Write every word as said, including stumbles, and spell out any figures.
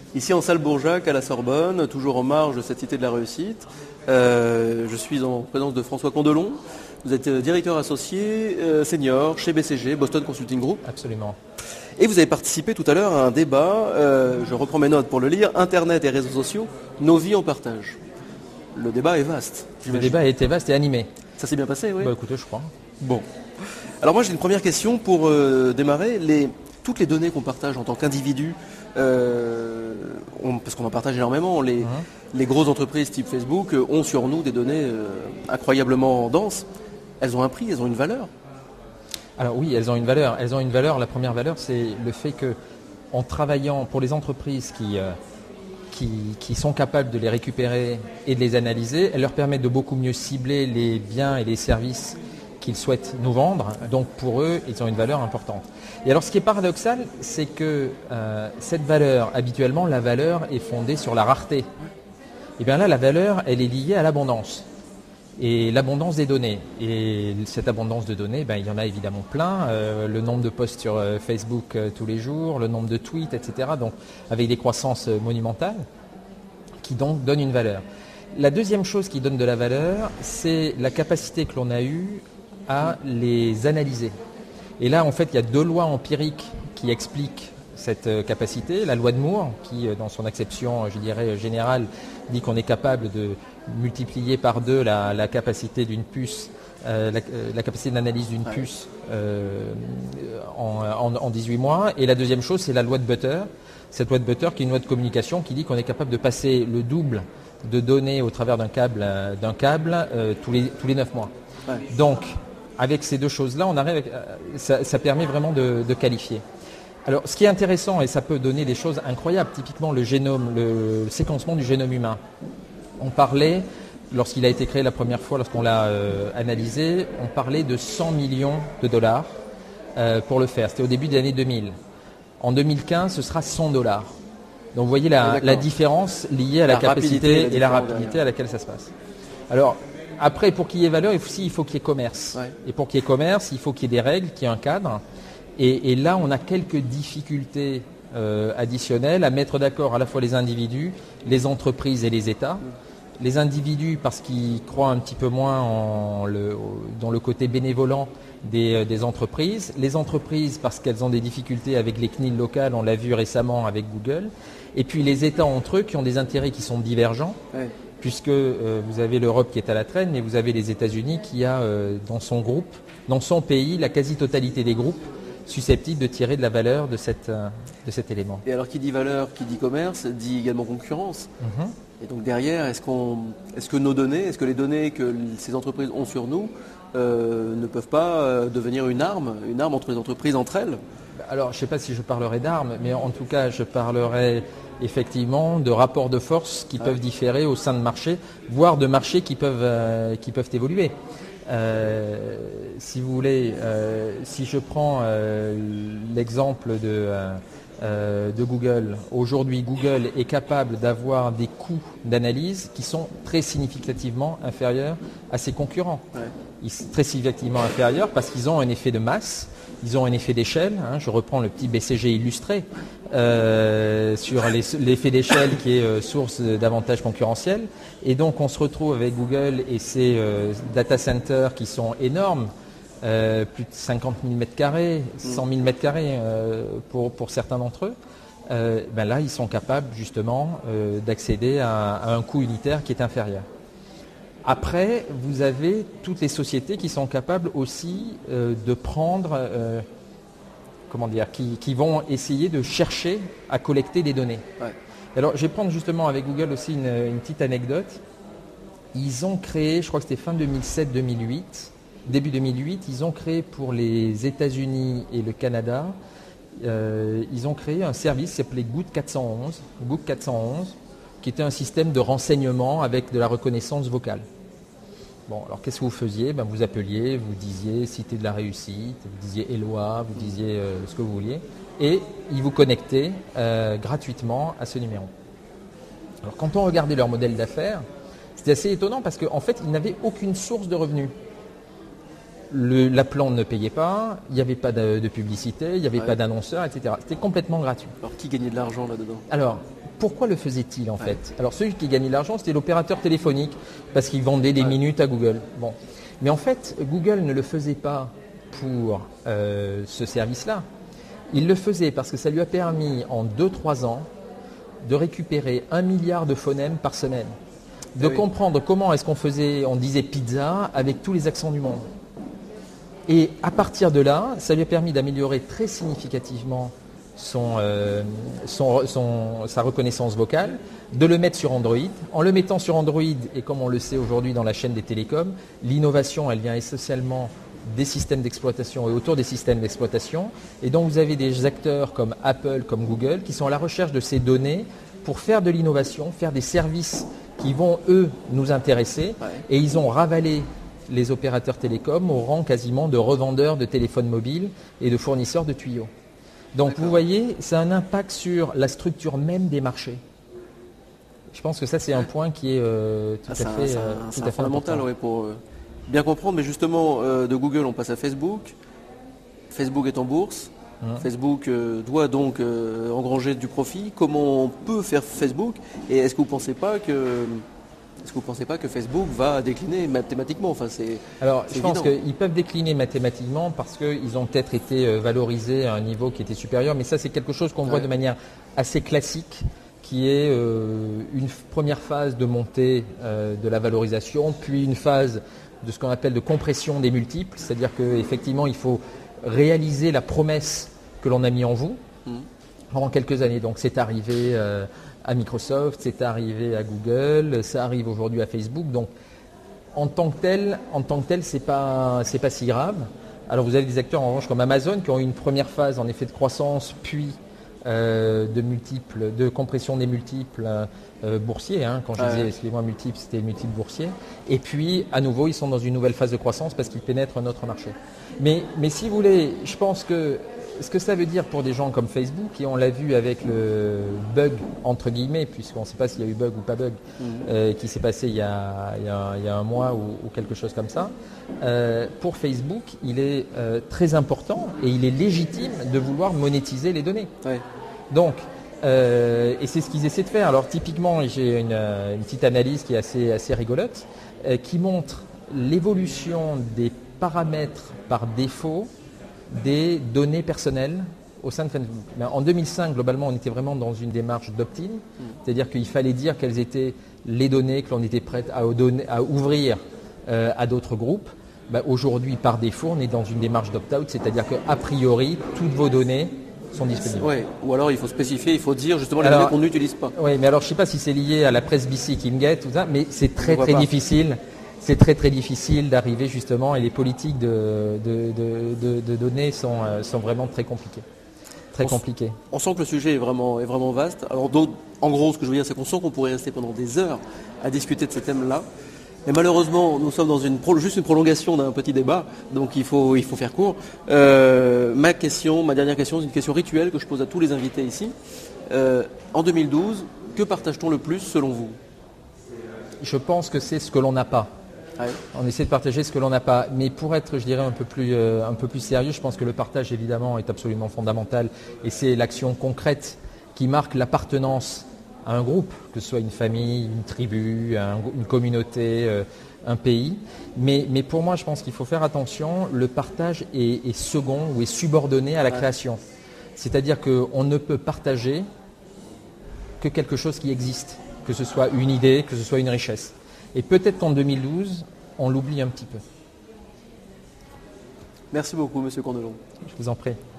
Ici en salle Bourjac, à la Sorbonne, toujours en marge de cette cité de la réussite. Euh, je suis en présence de François Condelon. Vous êtes directeur associé euh, senior chez B C G, Boston Consulting Group. Absolument. Et vous avez participé tout à l'heure à un débat, euh, je reprends mes notes pour le lire, Internet et réseaux sociaux, nos vies en partage. Le débat est vaste. Le débat a été vaste et animé. Ça s'est bien passé, oui. Bah écoutez, je crois. Bon. Alors moi j'ai une première question pour euh, démarrer. Les, toutes les données qu'on partage en tant qu'individu, euh, on- parce qu'on en partage énormément, les, Mhm. les grosses entreprises type Facebook euh, ont sur nous des données euh, incroyablement denses. Elles ont un prix, elles ont une valeur. Alors oui, elles ont une valeur. Elles ont une valeur. La première valeur, c'est le fait que, en travaillant pour les entreprises qui, euh, qui, qui sont capables de les récupérer et de les analyser, elles leur permettent de beaucoup mieux cibler les biens et les services qu'ils souhaitent nous vendre. Donc pour eux, ils ont une valeur importante. Et alors ce qui est paradoxal, c'est que euh, cette valeur, habituellement, la valeur est fondée sur la rareté. Et bien là, la valeur, elle est liée à l'abondance. Et l'abondance des données. Et cette abondance de données, ben, il y en a évidemment plein. Euh, le nombre de posts sur euh, Facebook euh, tous les jours, le nombre de tweets, et cetera. Donc avec des croissances euh, monumentales qui donc donnent une valeur. La deuxième chose qui donne de la valeur, c'est la capacité que l'on a eue à les analyser. Et là, en fait, il y a deux lois empiriques qui expliquent cette euh, capacité. La loi de Moore, qui, euh, dans son acception, euh, je dirais, générale, dit qu'on est capable de multiplier par deux la, la capacité d'une puce, euh, la, euh, la capacité d'analyse d'une puce euh, en, en, en dix-huit mois. Et la deuxième chose, c'est la loi de Butter. Cette loi de Butter, qui est une loi de communication, qui dit qu'on est capable de passer le double de données au travers d'un câble, euh, d'un câble euh, tous les tous les neuf mois. Ouais. Donc, avec ces deux choses-là, on arrive, avec, euh, ça, ça permet vraiment de, de qualifier. Alors, ce qui est intéressant, et ça peut donner des choses incroyables, typiquement le génome, le, le séquencement du génome humain. On parlait, lorsqu'il a été créé la première fois, lorsqu'on l'a euh, analysé, on parlait de cent millions de dollars euh, pour le faire. C'était au début des années deux mille. En deux mille quinze, ce sera cent dollars. Donc, vous voyez la, Ah, la différence liée à la, La capacité rapidité, la et la différence rapidité derrière. à laquelle ça se passe. Alors, après, pour qu'il y ait valeur, il faut, aussi, il faut qu'il y ait commerce. Ouais. Et pour qu'il y ait commerce, il faut qu'il y ait des règles, qu'il y ait un cadre. Et, et là, on a quelques difficultés euh, additionnelles à mettre d'accord à la fois les individus, les entreprises et les États. Les individus parce qu'ils croient un petit peu moins en le, dans le côté bénévolant des, des entreprises. Les entreprises parce qu'elles ont des difficultés avec les C N I L locales, on l'a vu récemment avec Google. Et puis les États entre eux qui ont des intérêts qui sont divergents. Ouais. Puisque euh, vous avez l'Europe qui est à la traîne, mais vous avez les États-Unis qui a euh, dans son groupe, dans son pays, la quasi-totalité des groupes susceptibles de tirer de la valeur de, cette, euh, de cet élément. Et alors qui dit valeur, qui dit commerce, dit également concurrence. Mhm. Et donc derrière, est-ce qu'on, est-ce que nos données, est-ce que les données que ces entreprises ont sur nous euh, ne peuvent pas euh, devenir une arme, une arme entre les entreprises entre elles? Alors, je ne sais pas si je parlerai d'armes, mais en tout cas, je parlerai effectivement de rapports de force qui Ouais. peuvent différer au sein de marchés, voire de marchés qui peuvent, euh, qui peuvent évoluer. Euh, si vous voulez, euh, si je prends euh, l'exemple de, euh, euh, de Google, aujourd'hui Google est capable d'avoir des coûts d'analyse qui sont très significativement inférieurs à ses concurrents. Ouais. Ils sont très significativement inférieurs parce qu'ils ont un effet de masse, ils ont un effet d'échelle. Hein, je reprends le petit B C G illustré euh, sur les- l'effet d'échelle qui est euh, source d'avantages concurrentiels. Et donc on se retrouve avec Google et ses euh, data centers qui sont énormes, euh, plus de cinquante mille mètres carrés, cent mille mètres carrés euh, pour, pour certains d'entre eux. Euh, ben là, ils sont capables justement euh, d'accéder à, à un coût unitaire qui est inférieur. Après, vous avez toutes les sociétés qui sont capables aussi euh, de prendre, euh, comment dire, qui, qui vont essayer de chercher à collecter des données. Ouais. Alors, je vais prendre justement avec Google aussi une, une petite anecdote. Ils ont créé, je crois que c'était fin deux mille sept deux mille huit, début deux mille huit, ils ont créé pour les États-Unis et le Canada, euh, ils ont créé un service qui s'appelait Goog quatre cent onze, Goog quatre cent onze, qui était un système de renseignement avec de la reconnaissance vocale. Bon, alors qu'est-ce que vous faisiez? Ben, vous appeliez, vous disiez Cité de la Réussite, vous disiez Éloi, vous disiez euh, ce que vous vouliez, et ils vous connectaient euh, gratuitement à ce numéro. Alors quand on regardait leur modèle d'affaires, c'était assez étonnant parce qu'en fait, ils n'avaient aucune source de revenus. Le, la plante ne payait pas, il n'y avait pas de, de publicité, il n'y avait Ouais. pas d'annonceurs, et cetera. C'était complètement gratuit. Alors qui gagnait de l'argent là-dedans? Alors, pourquoi le faisait-il en ouais. fait? Alors celui qui gagnait de l'argent, c'était l'opérateur téléphonique, parce qu'il vendait des ouais. minutes à Google. Bon. Mais en fait, Google ne le faisait pas pour euh, ce service-là. Il le faisait parce que ça lui a permis en deux trois ans de récupérer un milliard de phonèmes par semaine. De ah oui. comprendre comment est-ce qu'on faisait, on disait pizza avec tous les accents du monde. Et à partir de là, ça lui a permis d'améliorer très significativement son, euh, son, son, sa reconnaissance vocale, de le mettre sur Android. En le mettant sur Android, et comme on le sait aujourd'hui dans la chaîne des télécoms, l'innovation, elle vient essentiellement des systèmes d'exploitation et autour des systèmes d'exploitation. Et donc vous avez des acteurs comme Apple, comme Google, qui sont à la recherche de ces données pour faire de l'innovation, faire des services qui vont, eux, nous intéresser. Ouais. Et ils ont ravalé les opérateurs télécoms au rang quasiment de revendeurs de téléphones mobiles et de fournisseurs de tuyaux. Donc vous voyez, ça a un impact sur la structure même des marchés. Je pense que ça c'est un point qui est euh, tout, ah, à fait, un, euh, tout à fait fondamental ouais, pour euh, bien comprendre. Mais justement, euh, de Google on passe à Facebook. Facebook est en bourse. Hum. Facebook euh, doit donc euh, engranger du profit. Comment on peut faire Facebook? Et est-ce que vous ne pensez pas que... Est-ce que vous ne pensez pas que Facebook va décliner mathématiquement? Enfin, c'est, Alors, c'est je pense évident. qu'ils peuvent décliner mathématiquement parce qu'ils ont peut-être été valorisés à un niveau qui était supérieur. Mais ça, c'est quelque chose qu'on ouais. voit de manière assez classique, qui est euh, une première phase de montée euh, de la valorisation, puis une phase de ce qu'on appelle de compression des multiples. C'est-à-dire qu'effectivement, il faut réaliser la promesse que l'on a mis en vous mmh. pendant quelques années. Donc, c'est arrivé... Euh, à Microsoft, c'est arrivé à Google, ça arrive aujourd'hui à Facebook. Donc, en tant que tel, en tant que tel, c'est pas, c'est pas si grave. Alors, vous avez des acteurs en revanche comme Amazon qui ont eu une première phase en effet de croissance, puis euh, de multiples, de compression des multiples euh, boursiers. Hein. Quand je ouais. disais, excusez-moi, multiples, c'était multiples boursiers. Et puis, à nouveau, ils sont dans une nouvelle phase de croissance parce qu'ils pénètrent notre marché. Mais, mais si vous voulez, je pense que ce que ça veut dire pour des gens comme Facebook, et on l'a vu avec le bug, entre guillemets, puisqu'on ne sait pas s'il y a eu bug ou pas bug, mmh. euh, qui s'est passé il y, a, il, y a, il y a un mois ou, ou quelque chose comme ça, euh, pour Facebook, il est euh, très important et il est légitime de vouloir monétiser les données. Ouais. Donc, euh, et c'est ce qu'ils essaient de faire. Alors typiquement, j'ai une, une petite analyse qui est assez, assez rigolote, euh, qui montre l'évolution des paramètres par défaut des données personnelles au sein de Facebook. En deux mille cinq, globalement, on était vraiment dans une démarche d'opt-in, mmh. c'est-à-dire qu'il fallait dire quelles étaient les données que l'on était prêt à, à ouvrir euh, à d'autres groupes. Bah, aujourd'hui, par défaut, on est dans une démarche d'opt-out, c'est-à-dire qu'a priori, toutes vos données sont disponibles. Ouais. Ou alors, il faut spécifier, il faut dire justement les alors, données qu'on n'utilise pas. Oui, mais alors je ne sais pas si c'est lié à la presse B C, Kimgate, tout ça, mais c'est très très pas. difficile. C'est très très difficile d'arriver justement et les politiques de, de, de, de, de données sont, sont vraiment très compliquées. Très on, compliquées. On sent que le sujet est vraiment, est vraiment vaste. Alors en gros, ce que je veux dire, c'est qu'on sent qu'on pourrait rester pendant des heures à discuter de ces thèmes-là. Mais malheureusement, nous sommes dans une juste une prolongation d'un petit débat, donc il faut, il faut faire court. Euh, ma question, ma dernière question, c'est une question rituelle que je pose à tous les invités ici. Euh, en deux mille douze, que partage-t-on le plus selon vous? Je pense que c'est ce que l'on n'a pas. Ouais. On essaie de partager ce que l'on n'a pas. Mais pour être, je dirais, un peu plus, euh, un peu plus sérieux, je pense que le partage, évidemment, est absolument fondamental. Et c'est l'action concrète qui marque l'appartenance à un groupe, que ce soit une famille, une tribu, un, une communauté, euh, un pays. Mais, mais pour moi, je pense qu'il faut faire attention. Le partage est, est second ou est subordonné à la ouais. création. C'est-à-dire qu'on ne peut partager que quelque chose qui existe, que ce soit une idée, que ce soit une richesse. Et peut-être qu'en deux mille douze, on l'oublie un petit peu. Merci beaucoup, Monsieur Cornelon. Je vous en prie.